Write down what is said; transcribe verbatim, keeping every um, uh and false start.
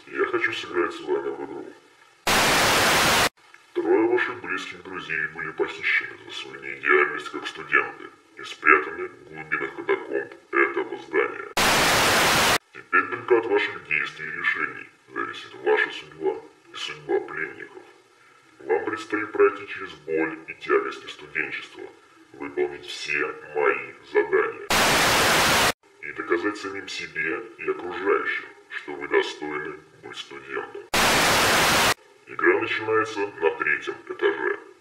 Я хочу сыграть с вами в игру. Трое ваших близких друзей были похищены за свою неидеальность как студенты и спрятаны в глубинах катакомб этого здания. Теперь только от ваших действий и решений зависит ваша судьба и судьба пленников. Вам предстоит пройти через боль и тягости студенчества, выполнить все мои задания и доказать самим себе и окружающим, что вы достойны быть студентом. Игра начинается на третьем этаже.